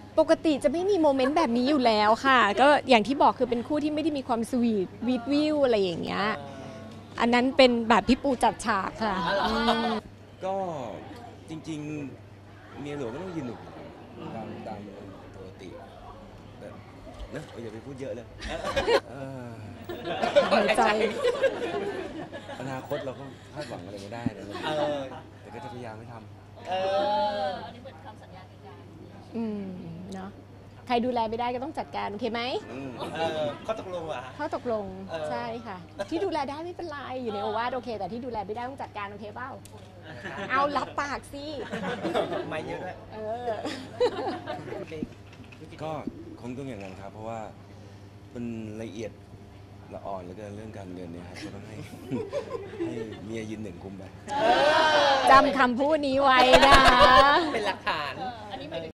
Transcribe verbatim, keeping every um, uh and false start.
ปกติจะไม่มีโมเมนต์แบบนี้อยู่แล้วค่ะ ก็อย่างที่บอกคือเป็นคู่ที่ไม่ได้มีความสวีทวีดวิวอะไรอย่างเงี้ยอันนั้นเป็นแบบพี่ปูจัดฉากค่ะอืมก็จริงๆเมียหลวงก็ต้องยืนหนึ่งตามตามปกติแต่นะอย่าไปพูดเยอะเลยเออหายใจอนาคตเราก็คาดหวังอะไรไม่ได้นะเออแต่ก็จะพยายามไม่ทำเอออันนี้เหมือนคำสัญญากันอืมเนาะใครดูแลไม่ได้ก็ต้องจัดการโอเคไหมอืมเออข้อตกลงเหรอฮะข้อตกลงเออใช่ค่ะ ที่ดูแลได้ไม่เป็นไรอยู่ในโอวาทโอเค แต่ที่ดูแลไม่ได้ต้องจัดการโอเคเปล่าเอารับปากสิไม่เยอะด้วยเออก็คงต้องอย่างนั้นครับ เพราะว่ามันละเอียดละอ่อนเหลือเกินเรื่องการเงินเนี่ยครับก็ต้องให้ ให้เมียยืนหนึ่งคุมไปจำคำพูดนี้ไว้นะเป็นหลักฐานเอ